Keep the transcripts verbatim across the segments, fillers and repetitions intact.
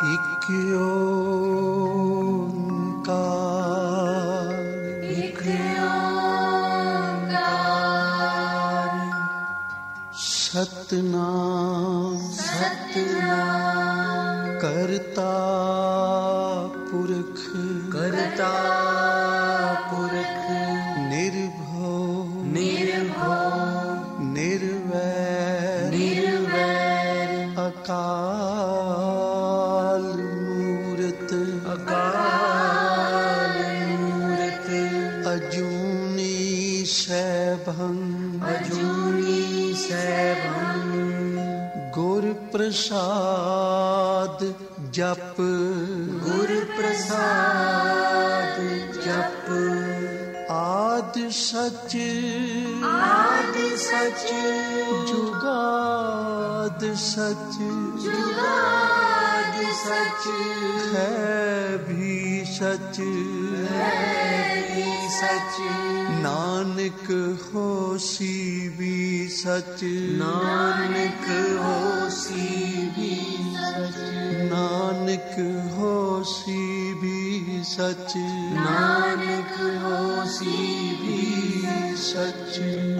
एक ओंकार, एक ओंकार, सतनाम सतनाम, करता पुरख, करता पुरख, निर्भव निर्भव, निर्वैर निर्वैर, अकाल मूरत, अकाल मूरत, अजूनी सैभं, अजूनी सैभं, गुर प्रसाद जप, गुर प्रसाद जप, आद सच आद सच, जुगाद सच, जुगाद सच, है भी सच, है भी सच, नानक होसी भी सच, नानक होसी भी सच, नानक होसी भी सच, नानक होसी भी सच।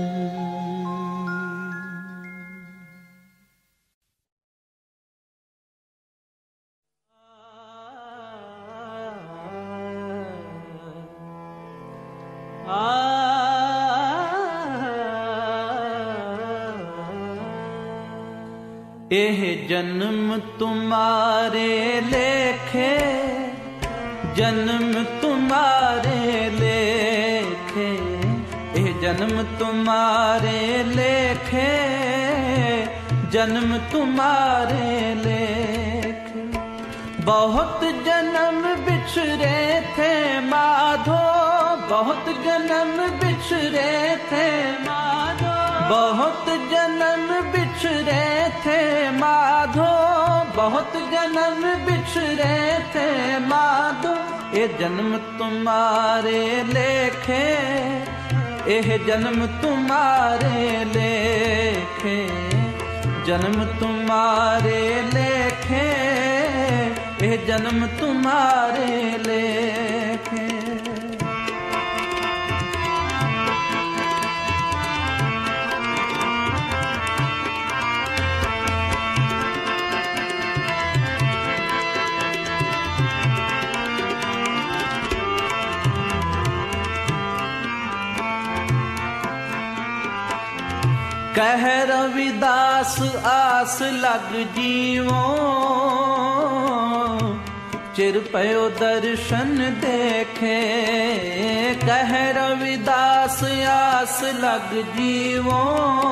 एह जन्म तुम्हारे लेखे, जन्म तुम्हारे लेखे, एह जन्म तुम्हारे लेखे, जन्म तुम्हारे लेखे। बहुत जन्म बिछड़े थे माधो, बहुत जन्म बिछड़े थे माधो, बहुत जन्म बिछड़े थे माधो, बहुत जन्म बिछड़े थे माधो। ये जन्म तुम्हारे लेखे, यह जन्म तुम्हारे लेखे, जन्म तुम्हारे लेखे, यह जन्म तुम्हारे लेखे। कह रविदास आस लग जीवो, चिर पयो दर्शन देखे। कह रविदास आस लग जीवो,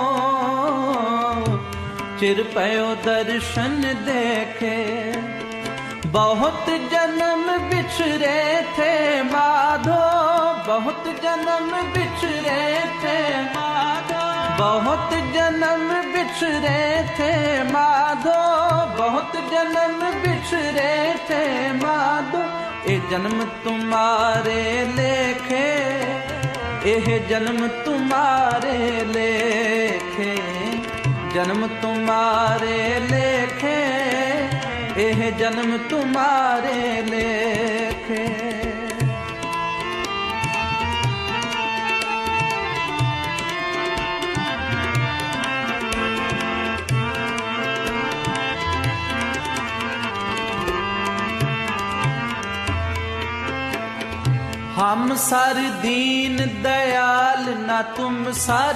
चिर पयो दर्शन देखे। बहुत जन्म बिछड़े थे माधो, बहुत जन्म बिछड़े थे माधो, बहुत जन्म बिछड़े थे माधो, बहुत जन्म बिछड़े थे माधो। ये जन्म तुम्हारे लेखे, यह जन्म तुम्हारे लेखे, जन्म तुम्हारे लेखे, यह जन्म तुम्हारे लेखे। हम सर दीन दयाल ना तुम सर,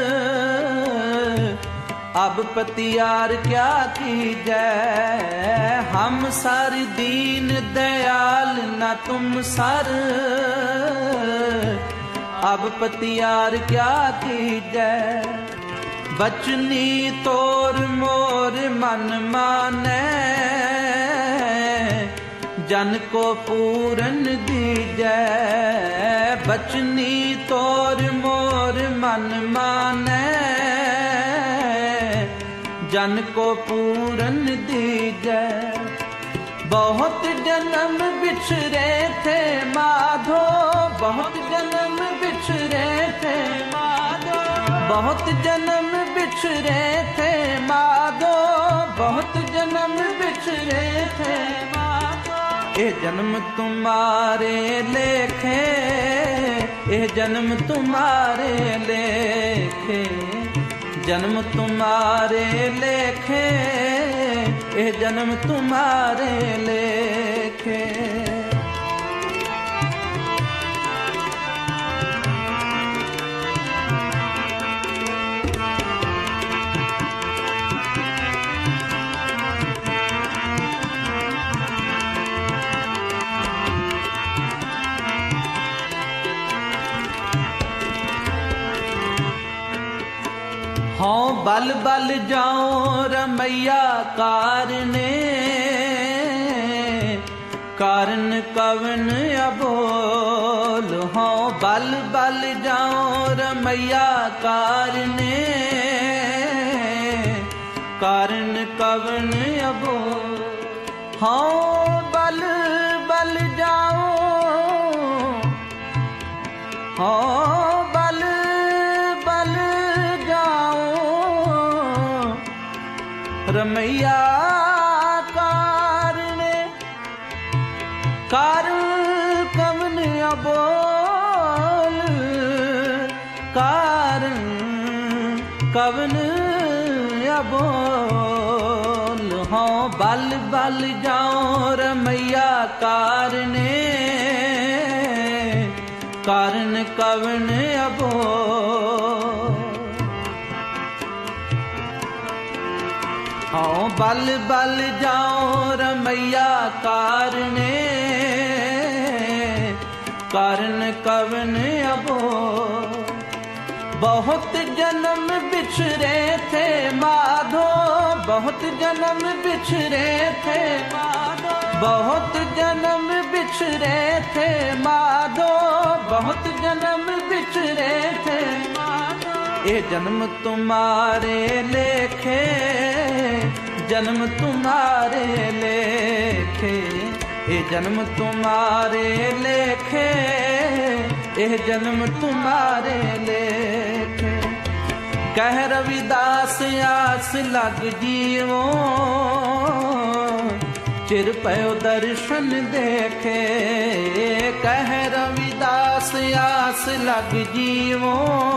अब पतियार क्या कीजै। हम सर दीन दयाल ना तुम सर, अब पतियार क्या कीजै। बचनी तोर मोर मन मानै, जन को पूरन दीजै। बचनी तोर मोर मन मानै, जन को पूरन दीजै। बहुत जन्म बिछड़े थे माधो, बहुत जन्म बिछड़े थे माधो, बहुत जन्म बिछड़े थे माधो, बहुत जन्म बिछड़े थे ए जन्म तुम्हारे लेखे, ए जन्म तुम्हारे लेखे, जन्म तुम्हारे लेखे, ए जन्म तुम्हारे लेखे। हाँ बल बल जाओ रमैया कारने, कारण कवन अबोल। हाँ बल बल जाओ रमैया कारने, कारण कवन अबोल। हाँ बल बल जाओ, हाँ बल बल रमैया कारने, कारण कवन अबोल, कारण कवन अबोल। हाँ बल बल जाओ रमैया कारने, कारण कवन अबोल। हाँ बल बल जाओ रमैया कारने, कारण कवन अबोल। बहुत जन्म बिछड़े थे माधो, बहुत जन्म बिछड़े थे माधो, बहुत जन्म बिछड़े थे माधो, बहुत जन्म बिछड़े थे माधो। ये जन्म तुम्हारे लेखे, जन्म तुम्हारे लेखे, ये जन्म तुम्हारे लेखे, ये जन्म तुम्हारे लेखे। कह रविदास आस लग जीवो, चिर पयो दर्शन देखे। कह रविदास आस लग जीवो,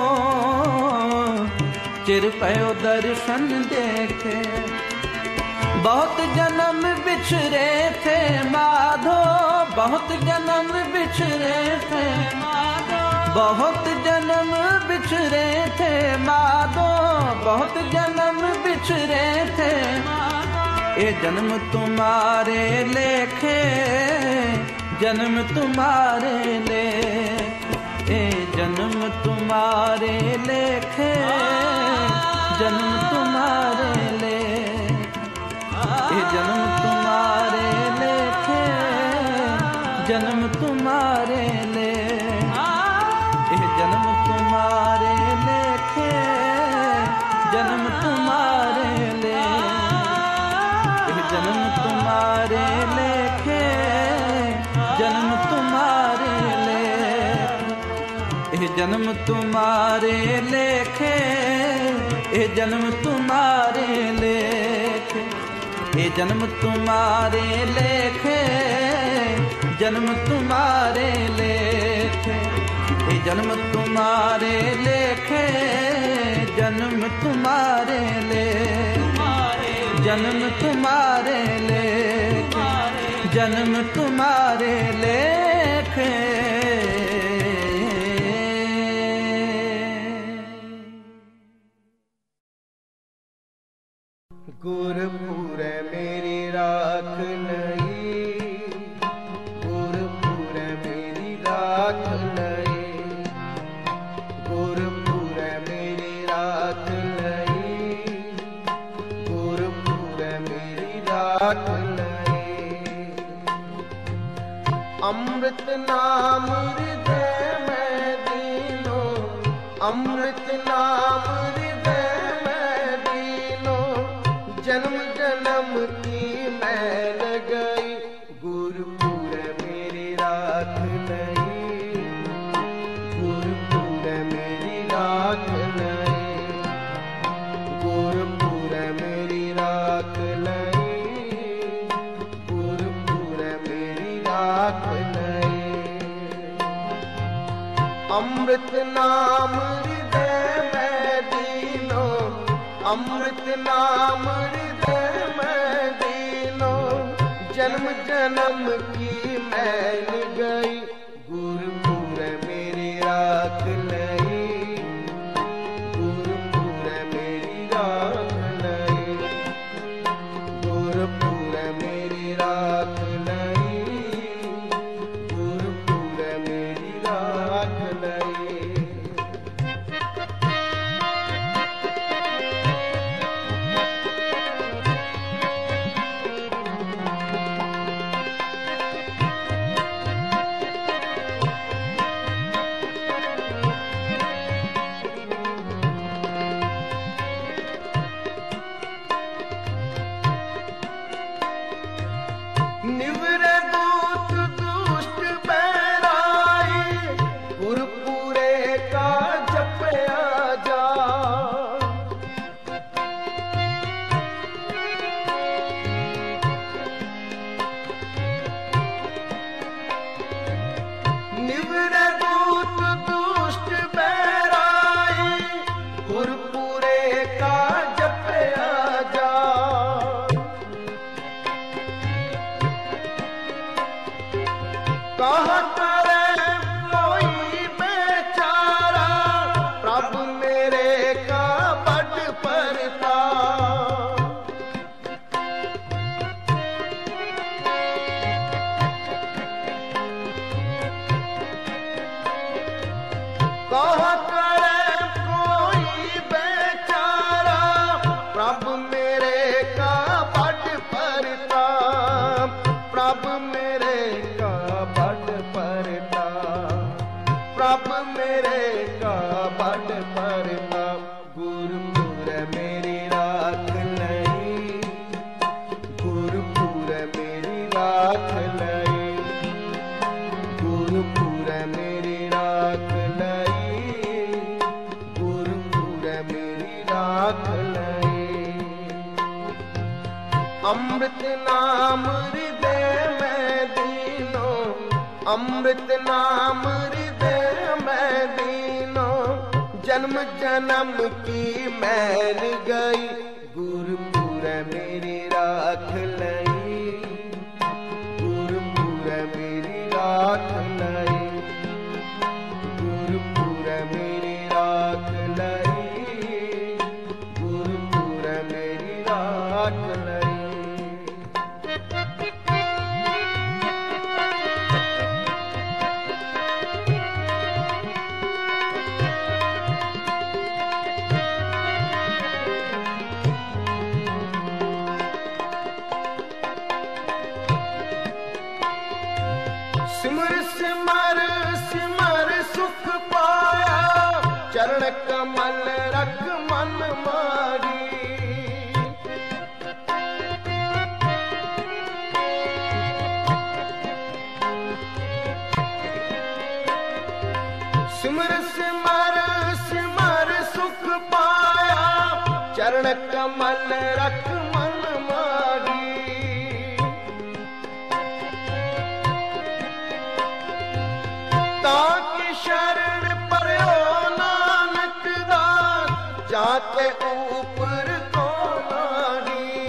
चिर पयो दर्शन देखे। बहुत जन्म बिछड़े थे माधो, बहुत जन्म बिछड़े थे माधो, बहुत जन्म बिछड़े थे माधो, बहुत जन्म बिछड़े थे माधो। ये जन्म तुम्हारे लेखे, जन्म तुम्हारे लेखे, ये जन्म तुम्हारे लेखे, जन्म तुम्हारे लेखे, ये जन्म तुम्हारे लेखे, जन्म तुम्हारे लेखे, ये जन्म तुम्हारे लेखे, जन्म तुम्हारे लेखे, ये जन्म तुम्हारे लेखे, जन्म तुम्हारे लेखे, ये जन्म तुम्हारे लेखे, ये जन्म तुम्हारे लेखे, ये जन्म तुम्हारे लेखे, जन्म तुम्हारे लेखे, ये जन्म तुम्हारे लेखे, जन्म तुम्हारे लेखे, जन्म तुम्हारे लेखे, जन्म तुम्हारे लेखे। गुरपुर मेरी राख नहीं, गुरपुर मेरी राख नहीं, गुरपुर मेरी राख नहीं, गुरपुर मेरी राख नहीं। अमृत नाम हृदय में दीनो, अमृत नाम जन्म जन्म की मैल गई। गुरपुर मेरी राख नहीं, गुरपुर मेरी राख नहीं, गुरपुर मेरी राख नहीं, गुरपुर मेरी अमृत नाम हृदय में दीनो, अमृत नाम हृदय में दीनो, जन्म जन्म की मैल गई, गुरपुर मेरी राख लई, गुरपुर मेरी राख लई, गुरपुर मेरी राख लई, गुरपुर मेरी राख लई। निवरे दूत दुष्ट बैराई, गुरपुरे का जपया जा, निवरे दूत दुष्ट बैराई, गुरपुरे का जपया जा। कहा करे कोई बेचारा, प्रभु मेरे का बड़ परता, कहा करे कोई बेचारा, प्रभु मेरे का बड़ परता, प्रभु मेरे का बड़ परता, प्रभु मेरे का बड़ परता, गुरपुर मेरी राख लई, गुरपुर मेरी राख लई, गुरपुर मेरी राख लई, गुरपुर मेरी राख लई। अमृत नाम हृदय में दीनो, अमृत नाम हृदय में दीनो, जन्म जन्म की मैल गई, गुरपुर मेरी राख लई, गुरपुर मेरी राख लई, गुरपुर मेरी राख लई, गुरपुर मेरी राख लई। सिमर सिमर सिमर सुख पाया, चरण कमल रख मन मारी, सिमर सिमर सिमर सुख पाया, चरण कमल रख मन मारी, ताकि शरण पर्यो नानक दास, जाते ऊपर को नाही,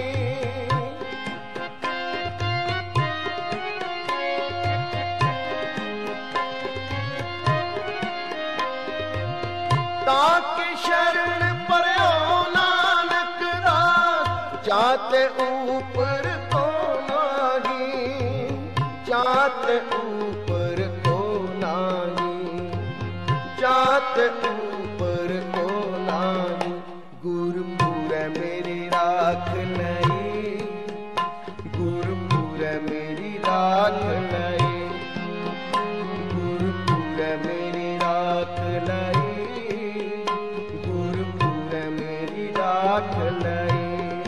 ताकि शरण पर्यो नानक दास, जाते ऊपर को नाही, जाते ऊपर को नाही, जाते ऊपर को नाही, गुरपुर मेरी राख लई, गुरपुर मेरी राख लई, गुरपुर मेरी राख लई, गुरपुर मेरी राख लई।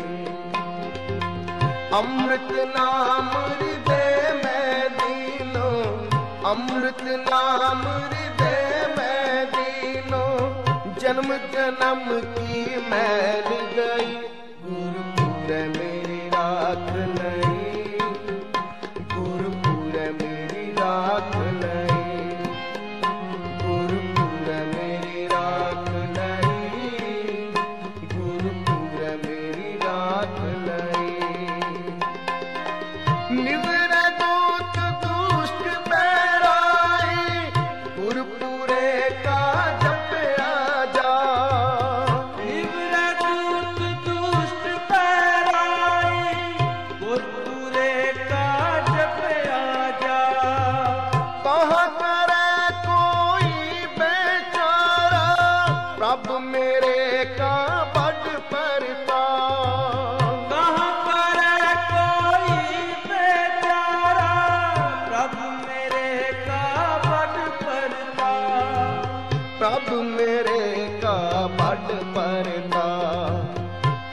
अमृत नाम हृदय में दीनो, अमृत नाम हृदय में दीनो, जन्म जन्म की मैल गई, गुरपुर मेरी राख लई, गुरपुर मेरी राख लई, गुरपुर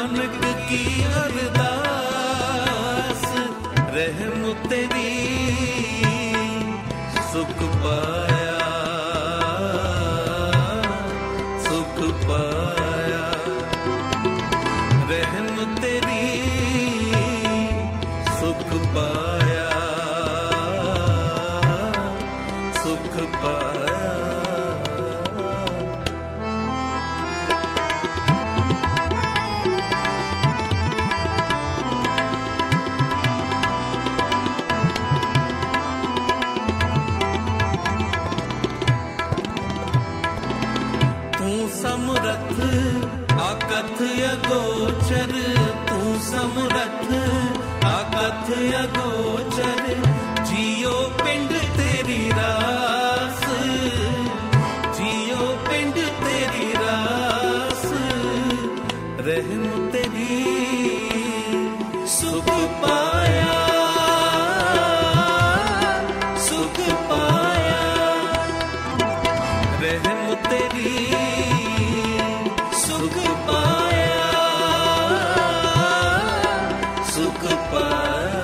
नानक की अरदास रहम तेरी सुख पाया सुख पाया रहम तेरी सुख पाया सुख पाया। समरथ आकथ अगोचर तू समरथ आकथ अगोचर जियो पिंड तेरी रास जियो पिंड तेरी रास रहम तेरी सुख पाया सुख पाया रहम तेरी सुख पाया सुख पाया।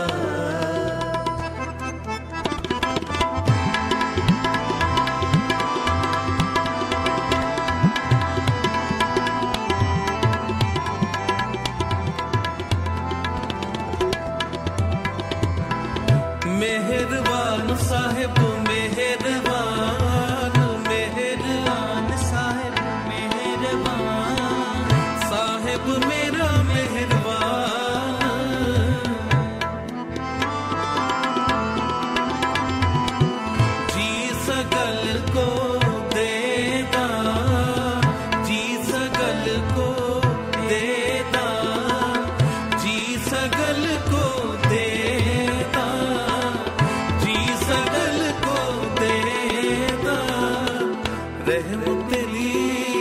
मेहरबान साहिब मेहरबान मेहरबान साहिब मेहरबान साहिब मेरा मेहरबान जी सगल को देदा जी सगल को देदा जी सगल को देदा जी सगल को देदा रहम तेरी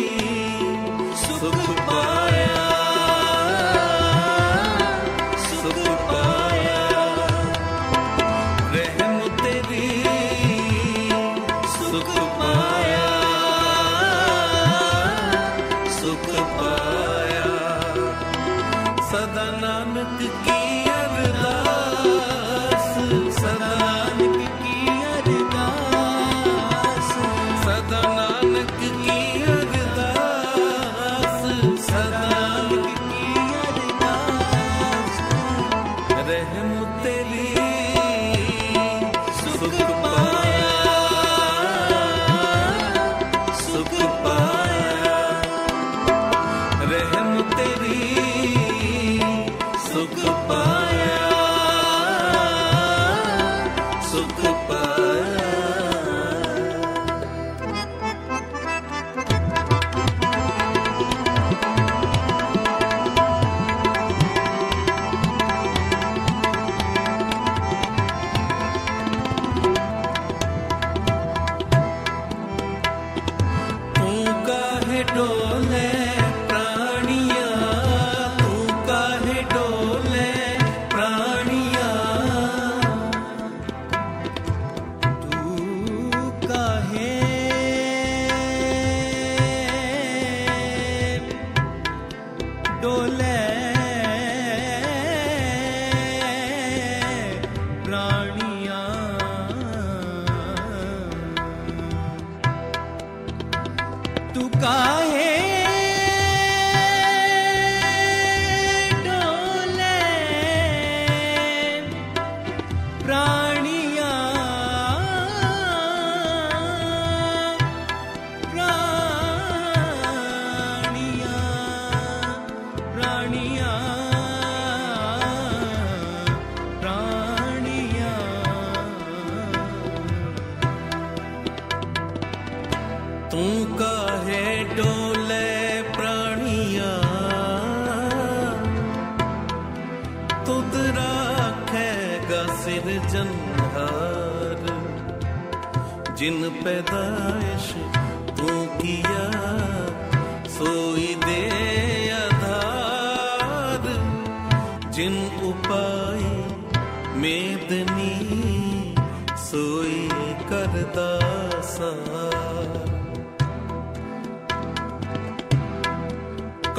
सुख पाया सुख पाया रहम तेरी सुख पाया सुख पाया। सदा नानक की अरदास सदा नानक की अरदास सदा नानक की अरदास सदा नानक की अरदास रहम तेरी सुख पाया सुख पाया रहम तेरी सुख पाया सुख पाया। तू काहे डोले प्राणिया तू काहे डोले प्राणिया तू काहे डोले प्राणिया तू काहे डोले प्राणिया प्राणिया प्राणिया प्राणिया तू काहे डोले प्राणिया तुद राखेगा सिरजनहार जिन पैदाइश तू किया सोई दे आधार जिन उपाय मेदनी सोई करदासा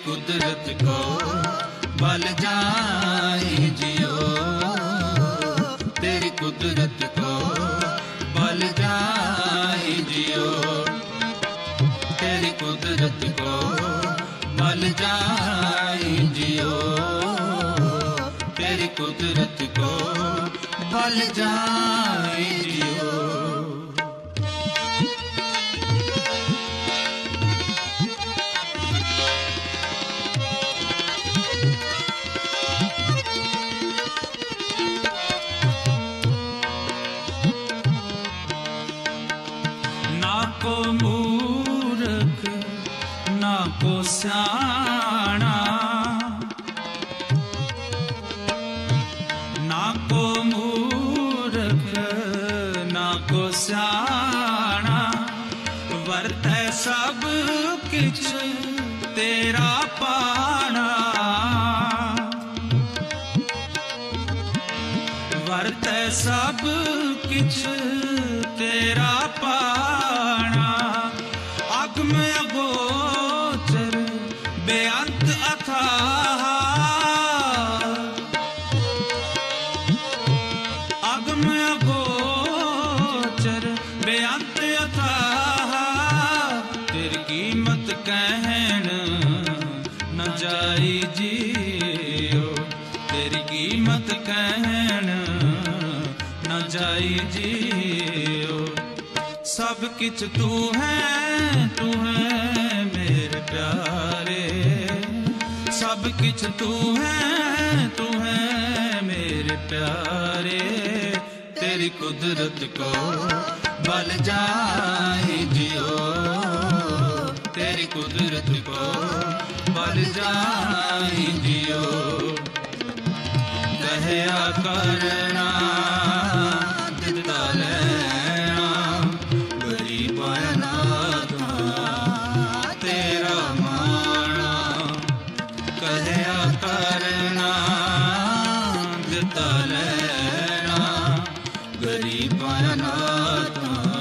कुदरत को बल जाए जियो, तेरी कुदरत को बल जाए जियो, तेरी कुदरत को बल जाए जियो, तेरी कुदरत को बल जाए जियो। को मूर्ख ना को स्याणा, ना को मूर्ख ना को स्याणा, वरतै सब किछ तेरा पाना, वरतै सब किछ तेरा पाना, अगम अगोचर बेअंत अथाह, अगम अगोचर बेअंत अथाह, तेरी कीमत कहन न जाई जियो, तेरी कीमत कहन न जाई जियो, सब किछ तू है, तू है मेरे प्यारे, सब किछ तू है, तू है मेरे प्यारे, तेरी कुदरत को बल जाए जियो, तेरी कुदरत को बल जाए जियो, कहया करना दिता लेना, गरीब अनाथ तेरा माना, कहया करना दिता लेना, गरीब अनाथ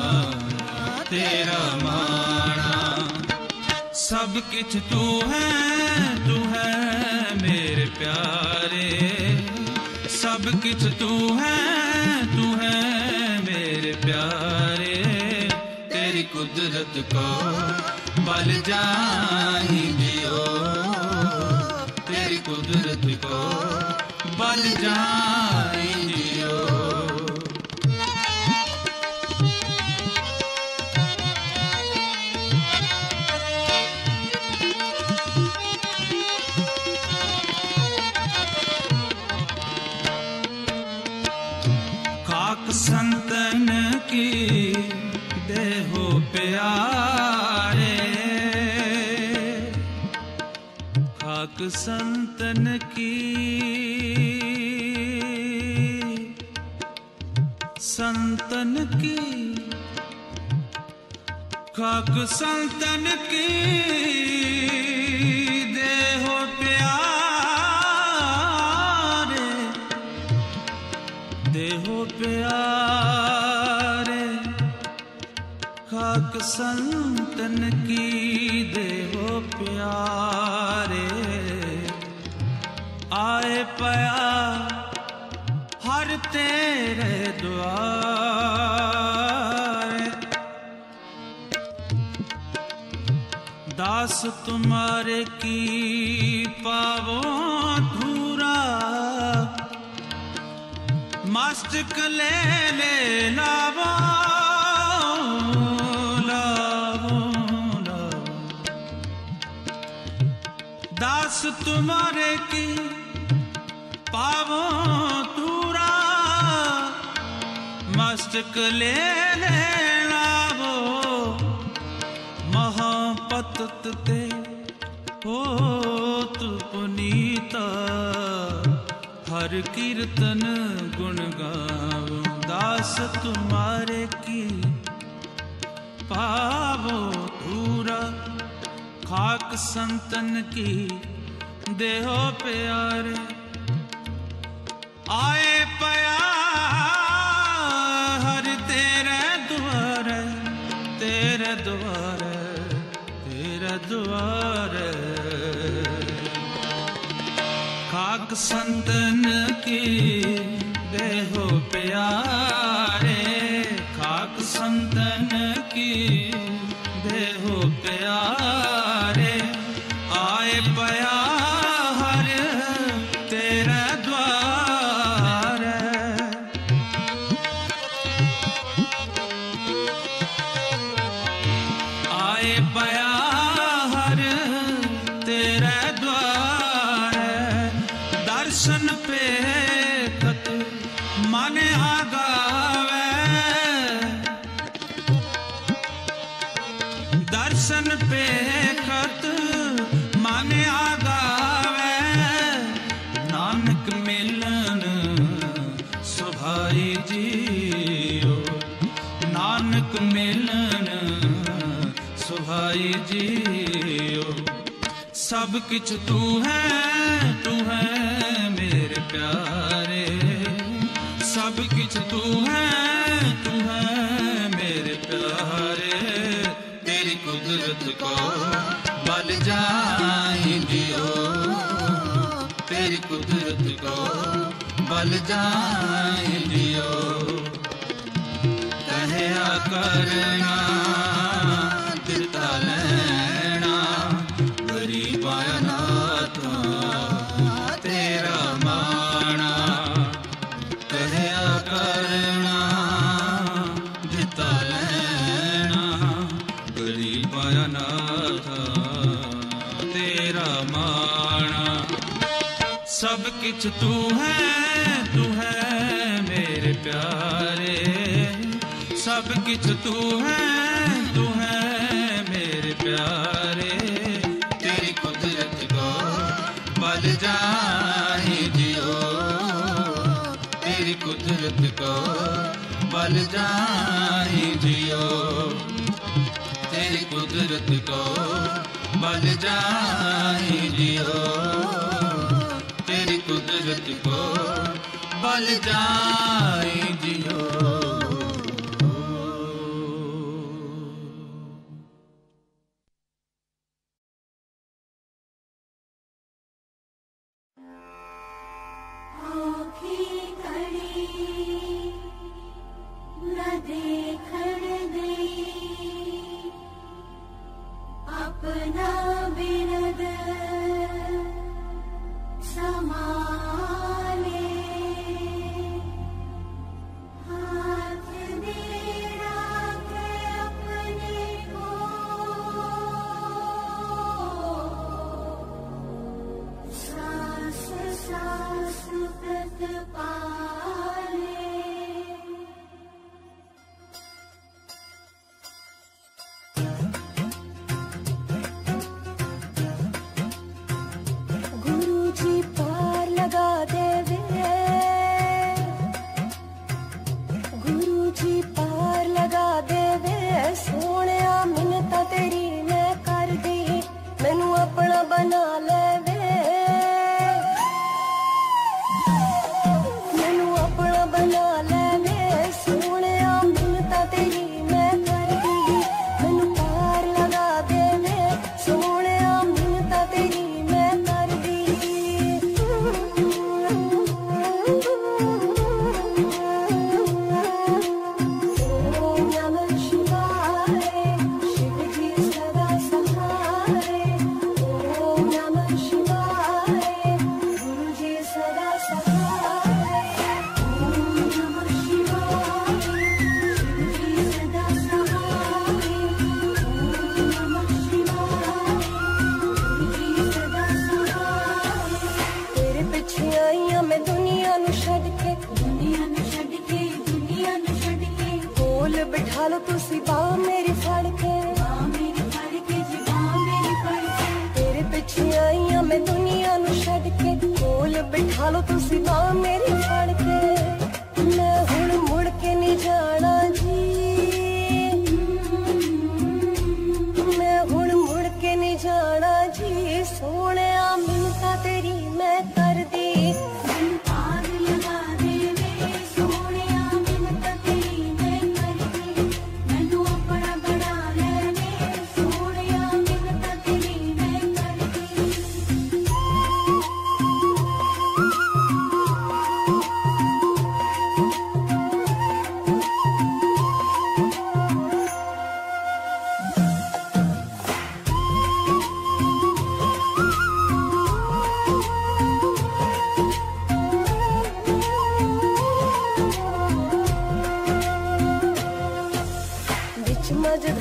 तेरा माना, सब किछ तू है, तू है मेरे प्यारे, सब किछ तू है, तू है मेरे प्यारे, तेरी कुदरत को बल जाए जियो, तेरी कुदरत को बल जाए जियो। खाक संतन की देहो प्यारे, खाक संतन की, संतन की, खाक संतन की देहो प्यारे, देहो प्यारे, खाक संतन की देहो प्यारे, आए पया हर तेरे द्वारे, दास तुम्हारे की पावो धूरा, मस्तक ले ले लावो, लावो, लावो, दास तुम्हारे की पावो धूरा, मस्तक ले ले लावो, महापतत ते होत पुनीता, हर कीर्तन गुण गावो, दास तुम्हारे की पावो धूरा, खाक संतन की देहो प्यारे, आए पया हर तेरे द्वारे, तेरे द्वारे, तेरे द्वारे। खाक संतन की देहो प्यारे, खाक संतन की देहो प्यारे, आए पया हर तेरे द्वार। आए पया हर तेरे द्वार, दर्शन पे तक मन आगावे, दर्शन पे खत मन आगावे, नानक मिलन सुभाई जियो, नानक मिलन सुभाई जियो। सब किछ तू है, तू है मेरे प्यारे, सब किछ तू है, तू है मेरे प्यारे, तेरी कुदरत को बल जाए जियो, तेरी कुदरत को बल जाए जियो। कहया करना दिता लेना, गरीबां नाथा तेरा माना, कहया करना दिता लेना, गरीबां नाथा तेरा माना। सब किछ तू है, तू है मेरे प्यारे, सब किछ तू है, तू है मेरे प्यारे, तेरी कुदरत को बल जाए जियो, तेरी कुदरत को बल जाए जियो, तेरी कुदरत को बल जाए जियो, तेरी कुदरत को बल जाए जियो।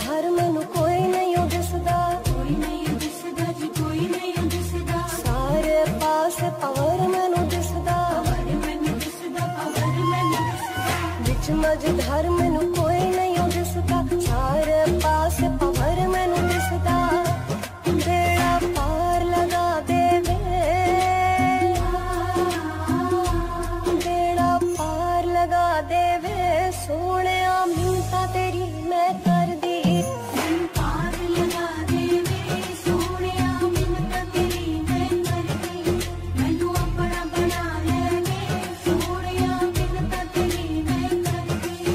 ਮਝਧਰ ਮੈਨੂੰ ਕੋਈ ਨਹੀਂ ਦਿਸਦਾ, ਕੋਈ ਨਹੀਂ ਦਿਸਦਾ ਜੀ, ਕੋਈ ਨਹੀਂ ਦਿਸਦਾ। ਸਾਰੇ ਪਾਸੇ ਪਵਰ ਮੈਨੂੰ ਦਿਸਦਾ, ਪਵਰ ਮੈਨੂੰ ਦਿਸਦਾ, ਪਵਰ ਮੈਨੂੰ ਦਿਸਦਾ। ਵਿੱਚ ਮਝਧਰ ਮੈਨੂੰ ਕੋਈ ਨਹੀਂ ਦਿਸਦਾ, ਸਾਰੇ ਪਾਸੇ ਪਵਰ ਮੈਨੂੰ ਦਿਸਦਾ। ਬੇੜਾ ਪਾਰ ਲਗਾ ਦੇਵੇ, ਬੇੜਾ ਪਾਰ ਲਗਾ ਦੇਵੇ ਸੋਹਣਿਆ ਮਿੰਨਤਾਂ ਤੇਰੀ ਮੈਂ ਕਰਦੀ। ਪਾਰ ਲਗਾ ਦੇਵੇ ਸੋਹਣਿਆ ਮਿੰਨਤਾਂ ਤੇਰੀ ਮੈਂ ਕਰਦੀ। ਮੈਨੂੰ ਆਪਣਾ ਬਣਾ ਲੈਵੇ ਸੋਹਣਿਆ ਮਿੰਨਤਾਂ ਤੇਰੀ ਮੈਂ ਕਰਦੀ।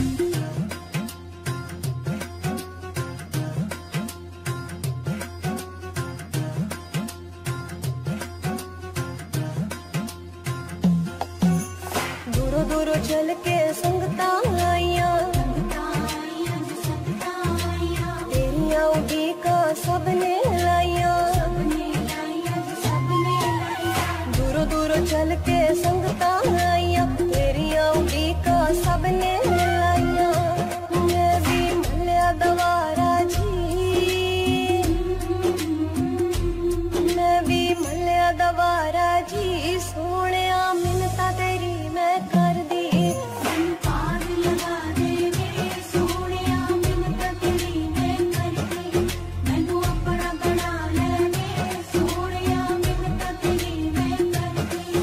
ਦੂਰੋਂ ਦੂਰੋਂ ਚੱਲ ਕੇ ਸੰਗਤਾਂ ਆਈਆਂ, ਤੇਰੀਆਂ ਉਡੀਕਾਂ ਸਭ ਨੇ ਲਾਈਆਂ। ਦੂਰੋਂ ਦੂਰੋਂ ਚੱਲ ਕੇ ਸੰਗਤਾਂ ਆਈਆਂ, ਤੇਰੀਆਂ ਉਡੀਕਾਂ ਸਭ ਨੇ ਲਾਈਆਂ। ਮੈਂ ਵੀ ਮੱਲਿਆ ਦਵਾਰਾ ਜੀ, ਮੈਂ ਵੀ ਮੱਲਿਆ ਦਵਾਰਾ ਜੀ ਸੋਹਣਿਆ ਮਿੰਨਤਾਂ ਤੇਰੀ ਮੈਂ ਕਰਦੀ। ਪਾਰ ਲਗਾ ਦੇਵੇ ਸੋਹਣਿਆ ਮਿੰਨਤਾਂ ਤੇਰੀ ਮੈਂ ਕਰਦੀ। ਮੈਨੂੰ ਆਪਣਾ ਬਣਾ ਲੈਵੇ ਸੋਹਣਿਆ ਮਿੰਨਤਾਂ ਤੇਰੀ ਮੈਂ ਕਰਦੀ।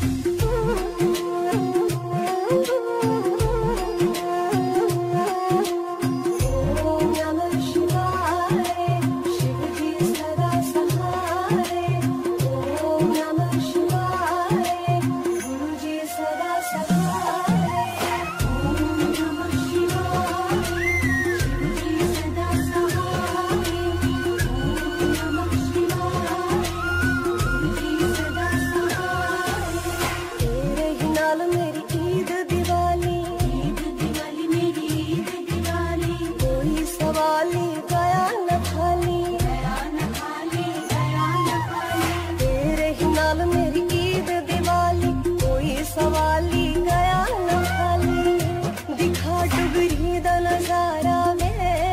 ਓਮ ਨਮః ਸ਼ਿਵਾਏ, ਸ਼ਿਵ ਜੀ ਸਦਾ ਸਹਾਰੇ। ਓਮ ਨਮః ਸ਼ਿਵਾਏ, ਗੁਰੂ ਜੀ ਸਦਾ ਸਹਾਰੇ। ਓਮ ਨਮః ਸ਼ਿਵਾਏ, ਸ਼ਿਵ ਜੀ ਸਦਾ ਸਹਾਰੇ। ਓਮ ਨਮః ਸ਼ਿਵਾਏ, ਗੁਰੂ ਜੀ ਸਦਾ ਸਹਾਰੇ। ਤੇਰੇ ਹੀ ਨਾਲ ਮੇਰੀ ਈਦ ਦੀਵਾਲੀ, ਈਦ ਦੀਵਾਲੀ ਮੇਰੀ ਈਦ ਦੀਵਾਲੀ। ਕੋਈ ਸਵਾਲੀ ਗਿਆ ਨਾ ਖਾਲੀ, ਗਿਆ ਨਾ ਖਾਲੀ, ਗਿਆ ਨਾ ਖਾਲੀ। ਤੇਰੇ ਹੀ ਨਾਲ ਮੇਰੀ ਈਦ ਦੀਵਾਲੀ, ਕੋਈ ਸਵਾਲੀ ਗਿਆ ਨਾ ਖਾਲੀ। ਦਿਖਾ ਡੁਗਰੀ ਦਾ ਨਜ਼ਾਰਾ ਵੇ,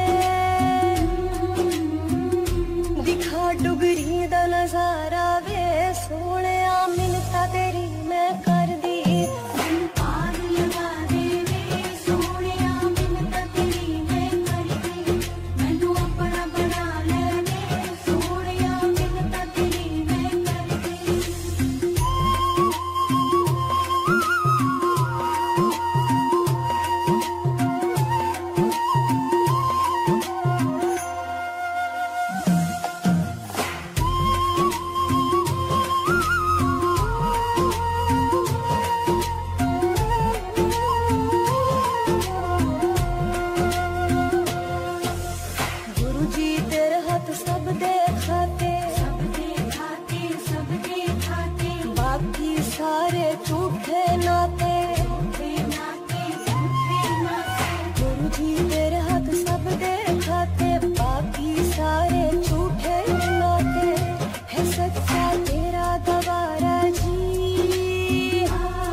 ਦਿਖਾ ਡੁਗਰੀ ਦਾ ਨਜ਼ਾਰਾ ਵੇ ਸੋਹਣਿਆ ਮਿੰਨਤਾਂ ਤੇਰੀ ਮੈਂ ਕਰਦੀ। ਪਾਰ ਲਗਾ ਦੇਵੇ ਸੋਹਣਿਆ ਮਿੰਨਤਾਂ ਤੇਰੀ ਮੈਂ ਕਰਦੀ। ਮੈਨੂੰ ਆਪਣਾ ਬਣਾ ਲੈਵੇ ਸੋਹਣਿਆ ਮਿੰਨਤਾਂ ਤੇਰੀ ਮੈਂ ਕਰਦੀ। गुरु जी तेरे हाथ सब दे खाते, सब दे खाते, सब दे खाते। बाकी सारे झूठे नाते, झूठे नाते, झूठे नाते। गुरु जी तेरे हाथ सब दे खाते, बाकी सारे झूठे नाते। है सच्चा तेरा गवारा जी,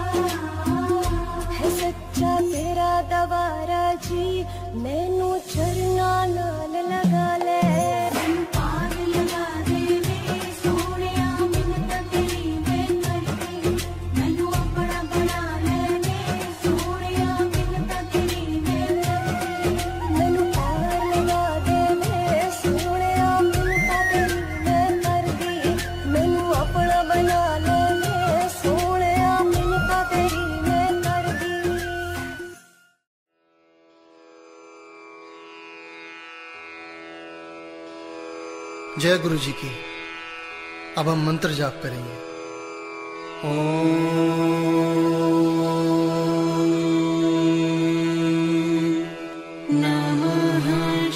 है सच्चा तेरा दवारा जी। मैनू चरना नाल लगा ले। पार लगा देवे सोहणिया मिन्नतां तेरी मैं करदी। मैनू अपना बना लेवे सोहणिया मिन्नतां तेरी मैं करदी। मैनू पार लगा देवे सोहणिया मिन्नतां तेरी मैं करदी। मैनू अपना बना लेवे सोहणिया मिन्नतां तेरी मैं करदी। जय गुरु जी की। अब हम मंत्र जाप करेंगे। ओम नमः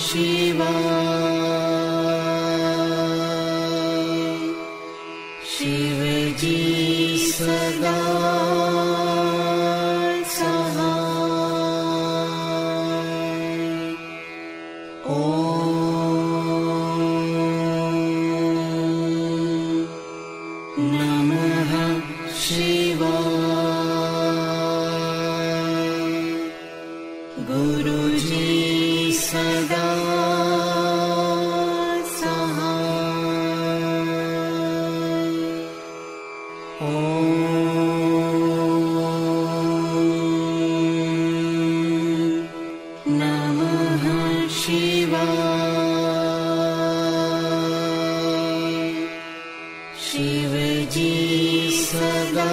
शिवाय। शिव जी सदा सहाय। ओम नमः शिवाय। गुरु जी सदा शिव जी सदा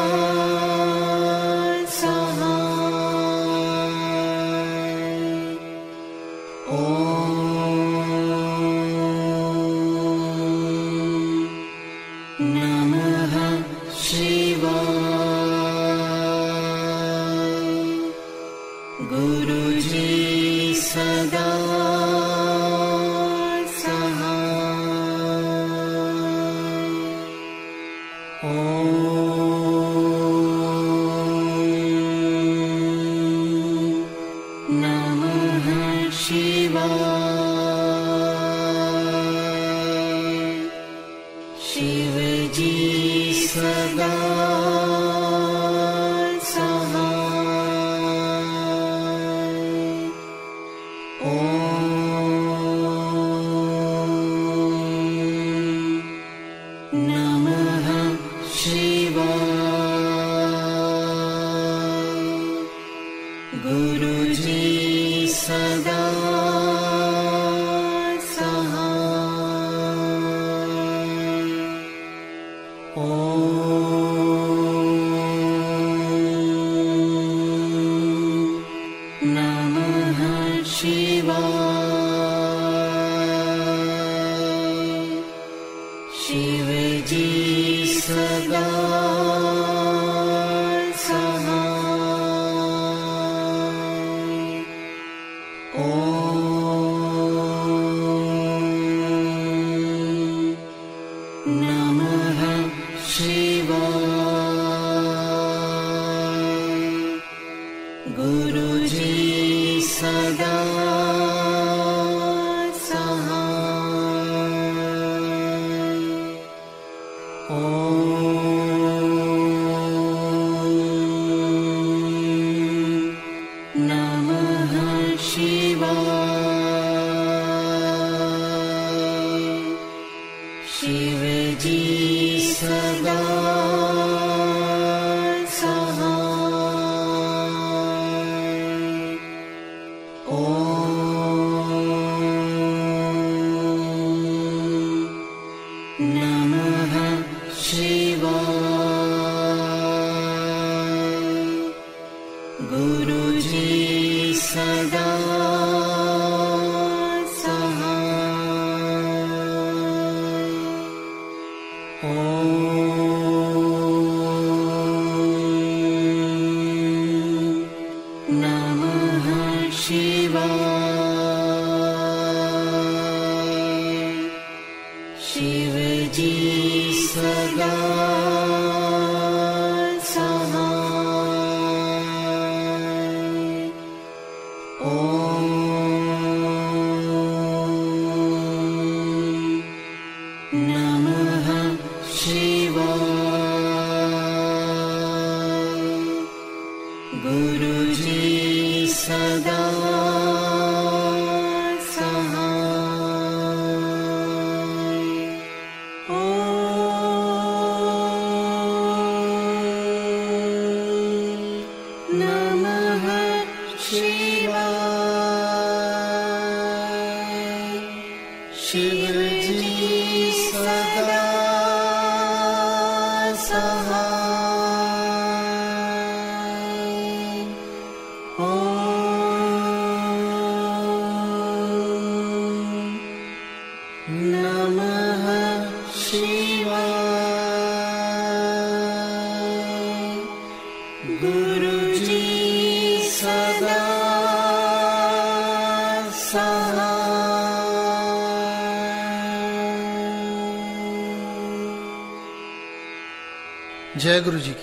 जय गुरु जी की।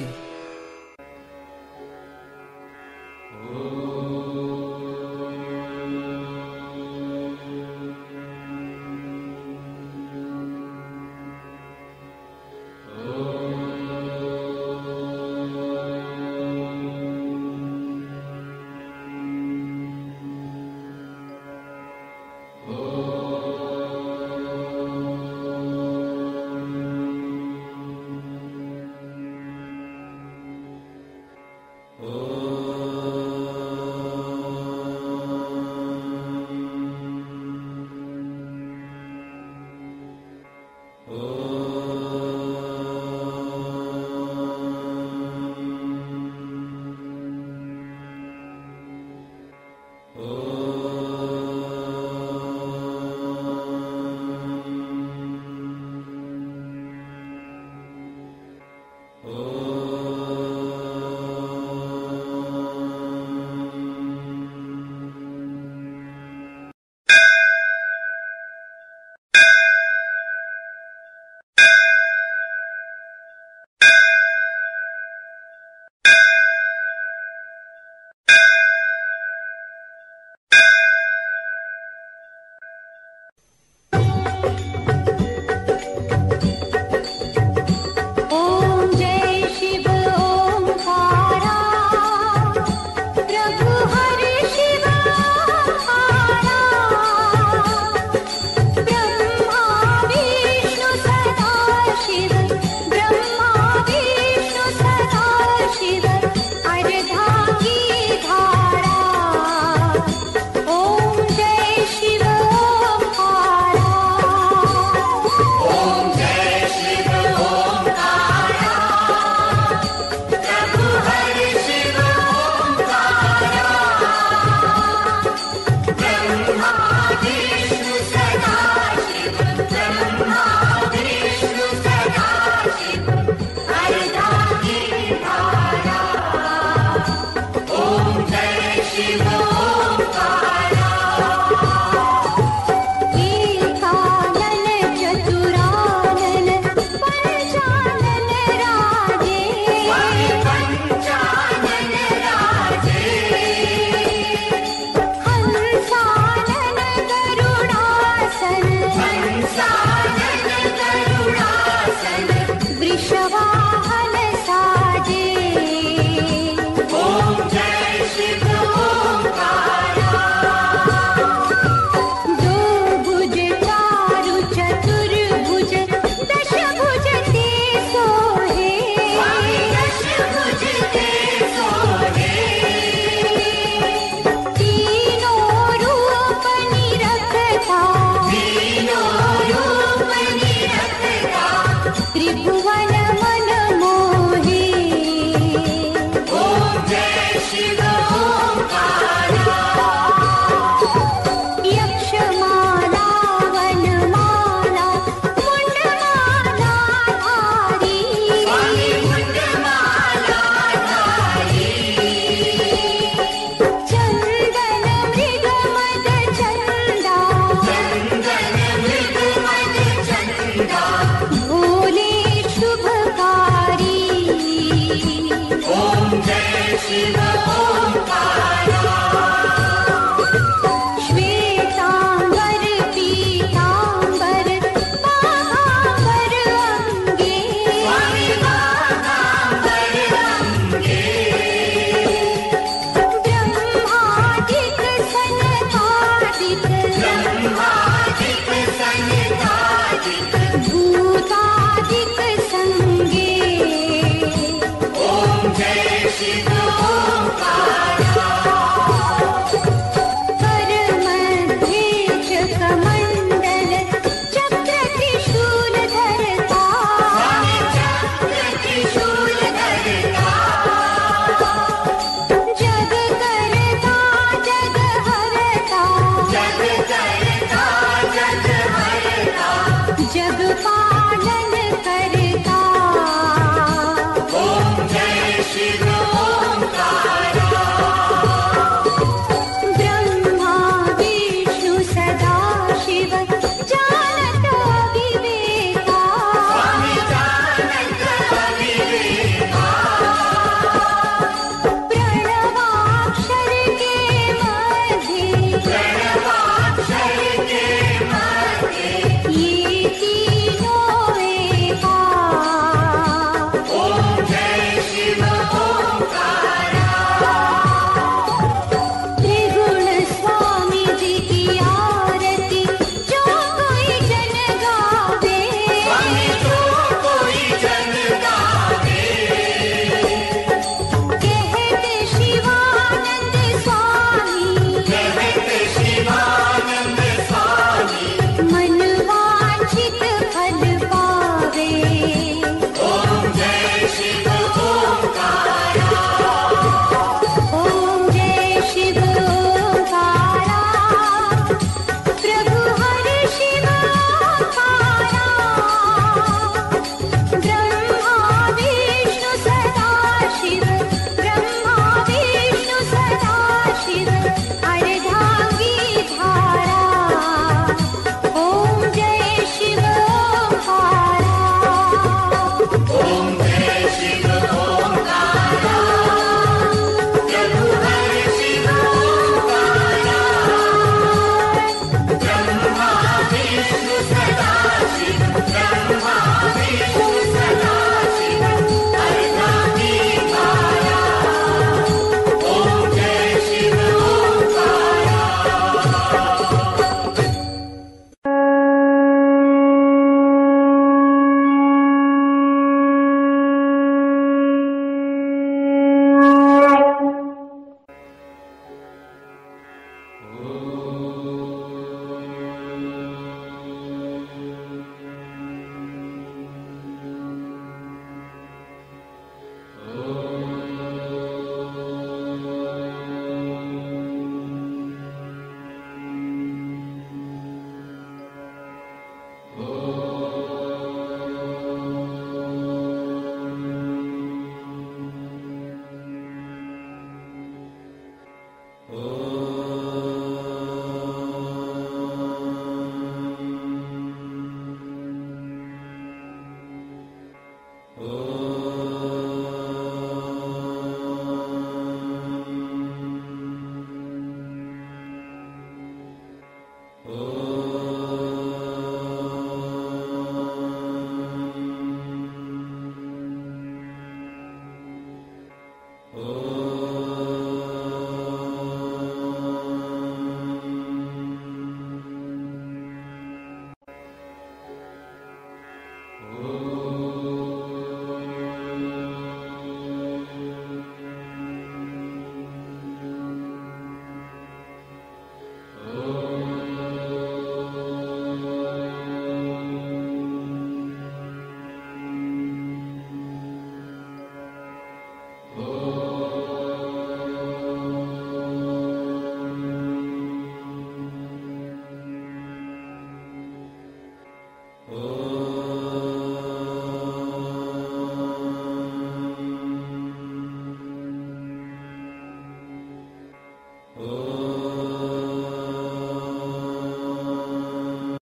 Oh